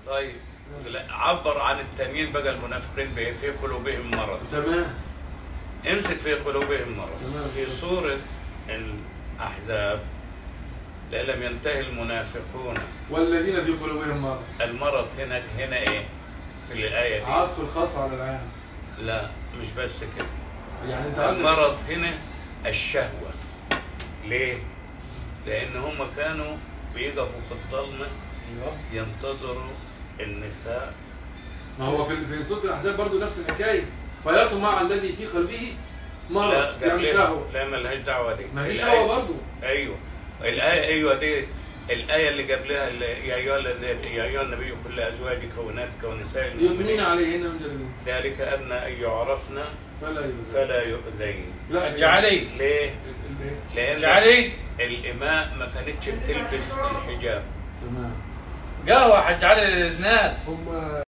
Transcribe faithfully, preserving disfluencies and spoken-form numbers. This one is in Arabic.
طيب عبر عن التانيين بقى المنافقين بايه؟ في قلوبهم مرض. تمام. امسك في قلوبهم مرض. تمام. في سورة الأحزاب لا لم ينتهي المنافقون والذين في قلوبهم مرض. المرض هنا هنا ايه؟ في الآية دي عطف الخاص على العام. لا مش بس كده. يعني انت المرض هنا الشهوة. ليه؟ لأن هم كانوا بيقفوا في الظلمة ينتظروا النساء. ما هو في في سورة الأحزاب برضه نفس الحكاية، فيطمع الذي في قلبه مرض. لا يعني شهوة. لا مالهاش دعوة دي. ما هي شهوة برضه. أيوه الآية أيوه دي الآية اللي قبلها يا أيها يا أيها النبي قل لأزواجك وبناتك ونساء المؤمنين يدنين عليهن من جلابيبهن ذلك أدنى أن يعرفن فلا يؤذين. فلا يؤذين. لا جعلي ليه؟ لأن جعلي الإماء ما كانتش بتلبس الحجاب. تمام. قهوة حج علي للناس. هم